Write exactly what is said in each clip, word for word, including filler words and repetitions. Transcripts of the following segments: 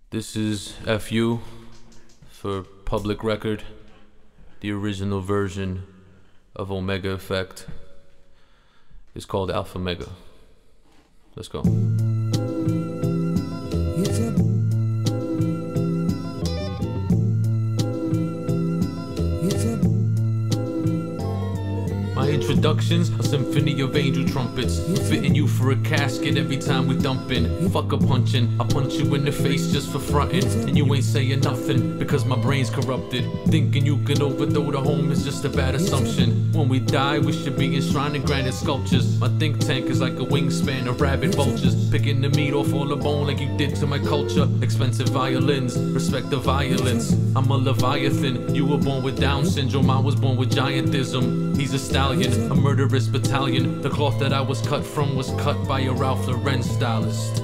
This is Eff Yoo for public record, the original version of Omega Effect is called Alpha Mega. Let's go. My introduction's a symphony of angel trumpets, fitting you for a casket every time we dumpin'. Fuck a punchin', I punch you in the face just for frontin', and you ain't saying nothing because my brain's corrupted. Thinking you can overthrow the home is just a bad assumption. When we die, we should be enshrined in granite sculptures. My think tank is like a wingspan of rabid vultures, picking the meat off all the bone like you did to my culture. Expensive violins, respect the violence. I'm a Leviathan, you were born with Down syndrome, I was born with giantism. He's a stallion, a murderous battalion. The cloth that I was cut from was cut by a Ralph Lauren stylist.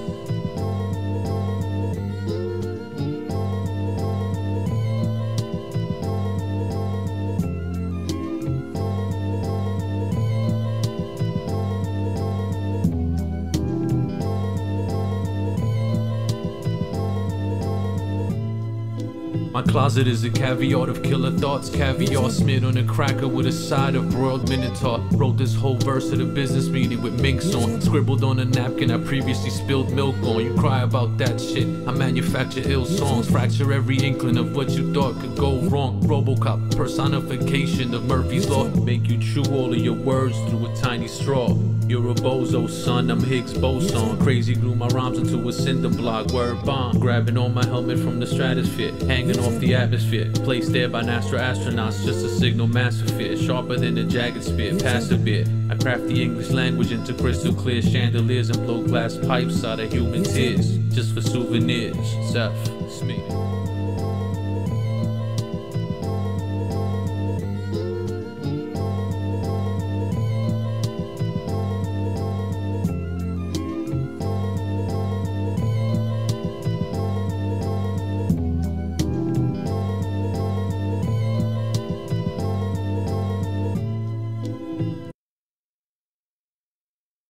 My closet is a caveat of killer thoughts, caviar smeared on a cracker with a side of broiled minotaur. Wrote this whole verse at a business meeting with minks on, scribbled on a napkin I previously spilled milk on. You cry about that shit, I manufacture ill songs, fracture every inkling of what you thought could go wrong. Robocop, personification of Murphy's Law, make you chew all of your words through a tiny straw. You're a bozo, son, I'm Higgs boson. Crazy glue my rhymes into a cinder block, word bomb. Grabbing on my helmet from the stratosphere, hanging off the atmosphere, placed there by NASA astronauts, just a signal massive sharper than a jagged spear, past a bit. I craft the English language into crystal clear chandeliers and blow glass pipes out of human tears, just for souvenirs. Seth, it's me.